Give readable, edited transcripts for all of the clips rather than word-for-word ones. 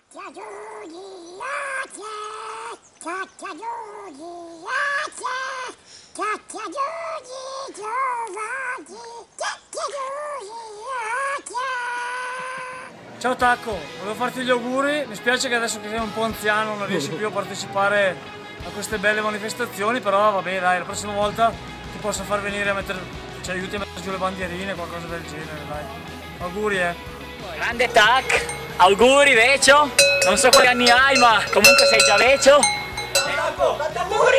Ciao Tacco, volevo farti gli auguri, mi spiace che adesso che sei un po' anziano non riesci più a partecipare a queste belle manifestazioni, però vabbè dai, la prossima volta ti posso far venire a mettere, ci aiuti a mettere giù le bandierine, qualcosa del genere, dai. Auguri Grande Tac, auguri Vecio, non so quanti anni hai ma comunque sei già Vecio. Auguri!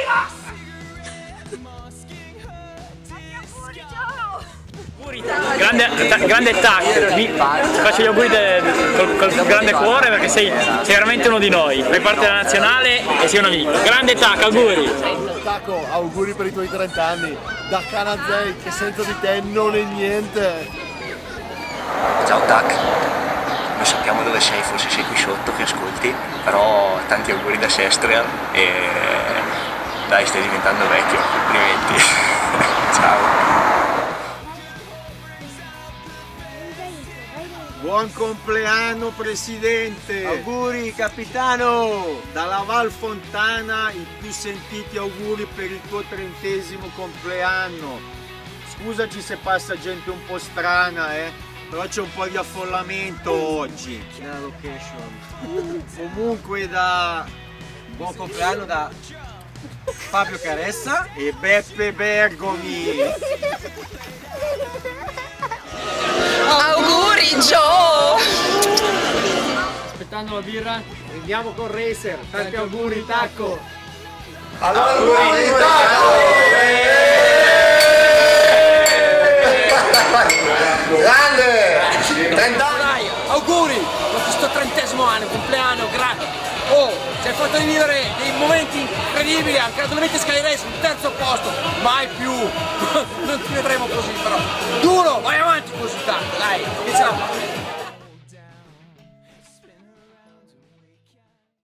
Grande Tac, ti faccio gli auguri col grande cuore perché sei veramente uno di noi, fai parte della nazionale e sei un amico. Grande Tac, auguri! Tacco, auguri per i tuoi 30 anni, da Canazei che senza di te non è niente. Ciao Tac, non sappiamo dove sei, forse sei qui sotto che ascolti, però tanti auguri da Sestria e dai, stai diventando vecchio, complimenti. Ciao. Buon compleanno Presidente! Auguri capitano! Dalla Val Fontana i più sentiti auguri per il tuo 30° compleanno. Scusaci se passa gente un po' strana, però c'è un po' di affollamento oggi nella location. Comunque buon compleanno da Fabio Caressa e Beppe Bergomi. Auguri Joe! Aspettando la birra? Andiamo con Racer, tanti auguri Tacco! Auguri Tacco! Grande! 30 anni! Dai, auguri per questo 30° anno, compleanno, ci hai fatto rivivere dei momenti incredibili, anche naturalmente Sky Race, un 3° posto, mai più, non ti vedremo così però, duro, vai avanti così tanto, dai, che ce la fai.